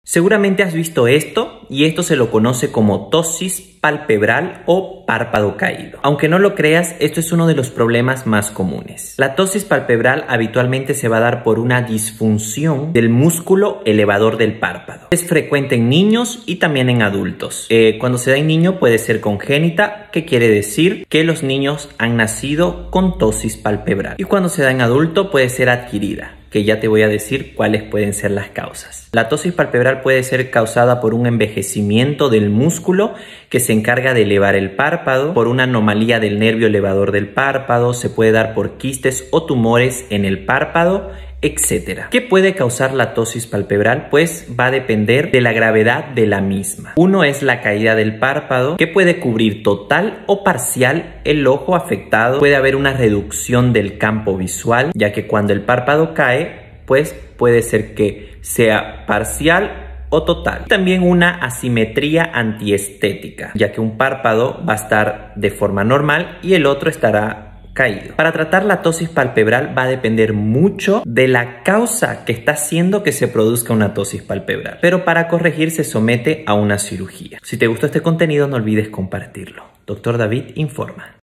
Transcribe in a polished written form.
Seguramente has visto esto y esto se lo conoce como ptosis palpebral o párpado caído. Aunque no lo creas, esto es uno de los problemas más comunes. La ptosis palpebral habitualmente se va a dar por una disfunción del músculo elevador del párpado. Es frecuente en niños y también en adultos. Cuando se da en niño puede ser congénita, que quiere decir que los niños han nacido con ptosis palpebral. Y cuando se da en adulto puede ser adquirida, que ya te voy a decir cuáles pueden ser las causas. La ptosis palpebral puede ser causada por un envejecimiento del músculo que se encarga de elevar el párpado, por una anomalía del nervio elevador del párpado, se puede dar por quistes o tumores en el párpado, etc. ¿Qué puede causar la ptosis palpebral? Pues va a depender de la gravedad de la misma. Uno es la caída del párpado, que puede cubrir total o parcial el ojo afectado. Puede haber una reducción del campo visual, ya que cuando el párpado cae, pues puede ser que sea parcial o total. También una asimetría antiestética, ya que un párpado va a estar de forma normal y el otro estará caído. Para tratar la ptosis palpebral va a depender mucho de la causa que está haciendo que se produzca una ptosis palpebral, pero para corregir se somete a una cirugía. Si te gustó este contenido no olvides compartirlo. Dr. David informa.